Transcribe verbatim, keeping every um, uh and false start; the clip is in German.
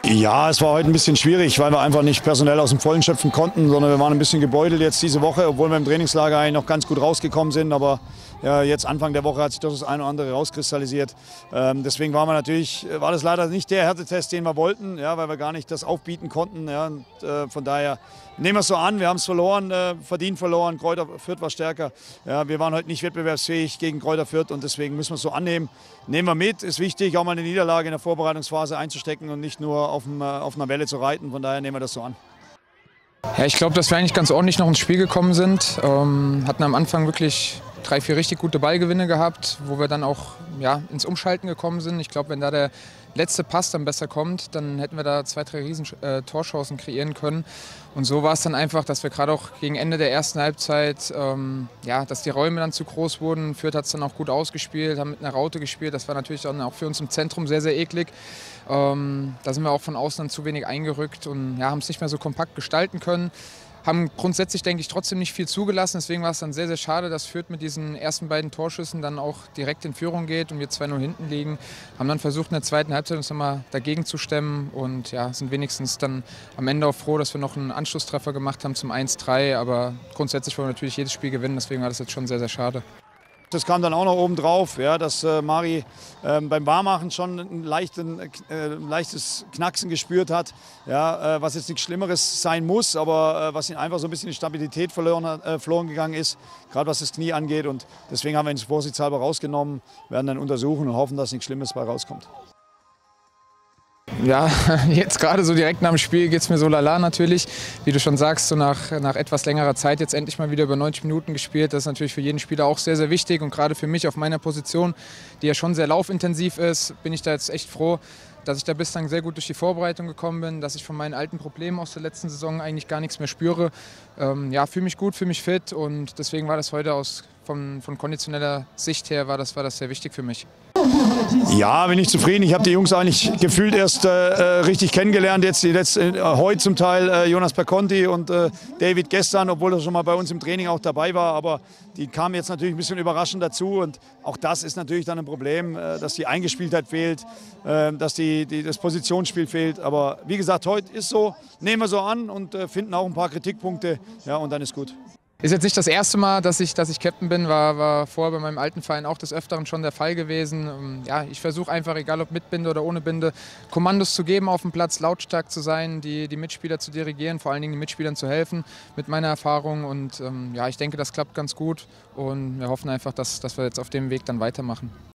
Ja, es war heute ein bisschen schwierig, weil wir einfach nicht personell aus dem Vollen schöpfen konnten, sondern wir waren ein bisschen gebeutelt jetzt diese Woche, obwohl wir im Trainingslager eigentlich noch ganz gut rausgekommen sind. Aber ja, jetzt Anfang der Woche hat sich doch das eine oder andere rauskristallisiert. Ähm, deswegen war, wir natürlich, war das leider nicht der Härtetest, den wir wollten, ja, weil wir gar nicht das aufbieten konnten. Ja, und, äh, von daher nehmen wir es so an, wir haben es verloren, äh, verdient verloren, Greuther Fürth war stärker. Ja, wir waren heute nicht wettbewerbsfähig gegen Greuther Fürth und deswegen müssen wir es so annehmen. Nehmen wir mit, ist wichtig, auch mal eine Niederlage in der Vorbereitungsphase einzustecken und nicht nur auf, dem, auf einer Welle zu reiten. Von daher nehmen wir das so an. Ja, ich glaube, dass wir eigentlich ganz ordentlich noch ins Spiel gekommen sind. Ähm, hatten am Anfang wirklich drei, vier richtig gute Ballgewinne gehabt, wo wir dann auch ja, ins Umschalten gekommen sind. Ich glaube, wenn da der letzte Pass dann besser kommt, dann hätten wir da zwei, drei riesen äh, Torchancen kreieren können. Und so war es dann einfach, dass wir gerade auch gegen Ende der ersten Halbzeit, ähm, ja, dass die Räume dann zu groß wurden. Fürth hat es dann auch gut ausgespielt, haben mit einer Raute gespielt. Das war natürlich dann auch für uns im Zentrum sehr, sehr eklig. Ähm, da sind wir auch von außen dann zu wenig eingerückt und ja, haben es nicht mehr so kompakt gestalten können. Haben grundsätzlich, denke ich, trotzdem nicht viel zugelassen. Deswegen war es dann sehr, sehr schade, dass Fürth mit diesen ersten beiden Torschüssen dann auch direkt in Führung geht und wir zwei null hinten liegen. Haben dann versucht, in der zweiten Halbzeit uns nochmal dagegen zu stemmen und ja, sind wenigstens dann am Ende auch froh, dass wir noch einen Anschlusstreffer gemacht haben zum eins drei. Aber grundsätzlich wollen wir natürlich jedes Spiel gewinnen, deswegen war das jetzt schon sehr, sehr schade. Das kam dann auch noch oben drauf, ja, dass äh, Mari äh, beim Warmmachen schon ein, leichten, äh, leichtes Knacksen gespürt hat, ja, äh, was jetzt nichts Schlimmeres sein muss, aber äh, was ihn einfach so ein bisschen die Stabilität verloren, hat, äh, verloren gegangen ist, gerade was das Knie angeht. Und deswegen haben wir ihn vorsichtshalber rausgenommen, werden dann untersuchen und hoffen, dass nichts Schlimmes bei rauskommt. Ja, jetzt gerade so direkt nach dem Spiel geht es mir so lala natürlich. Wie du schon sagst, so nach, nach etwas längerer Zeit jetzt endlich mal wieder über neunzig Minuten gespielt. Das ist natürlich für jeden Spieler auch sehr, sehr wichtig. Und gerade für mich auf meiner Position, die ja schon sehr laufintensiv ist, bin ich da jetzt echt froh, dass ich da bislang sehr gut durch die Vorbereitung gekommen bin, dass ich von meinen alten Problemen aus der letzten Saison eigentlich gar nichts mehr spüre. Ähm, ja, fühle mich gut, fühle mich fit und deswegen war das heute aus, von, von konditioneller Sicht her war das, war das sehr wichtig für mich. Ja, bin ich zufrieden. Ich habe die Jungs eigentlich gefühlt erst äh, richtig kennengelernt. Jetzt, jetzt äh, heute zum Teil äh, Jonas Perconti und äh, David gestern, obwohl er schon mal bei uns im Training auch dabei war. Aber die kamen jetzt natürlich ein bisschen überraschend dazu. Und auch das ist natürlich dann ein Problem, äh, dass die Eingespieltheit fehlt, äh, dass die, die, das Positionsspiel fehlt. Aber wie gesagt, heute ist so, nehmen wir so an und äh, finden auch ein paar Kritikpunkte. Ja, und dann ist gut. Ist jetzt nicht das erste Mal, dass ich, dass ich Captain bin, war, war vorher bei meinem alten Verein auch des Öfteren schon der Fall gewesen. Ja, ich versuche einfach, egal ob mit Binde oder ohne Binde, Kommandos zu geben auf dem Platz, lautstark zu sein, die, die Mitspieler zu dirigieren, vor allen Dingen den Mitspielern zu helfen mit meiner Erfahrung. Und ähm, ja, ich denke, das klappt ganz gut und wir hoffen einfach, dass, dass wir jetzt auf dem Weg dann weitermachen.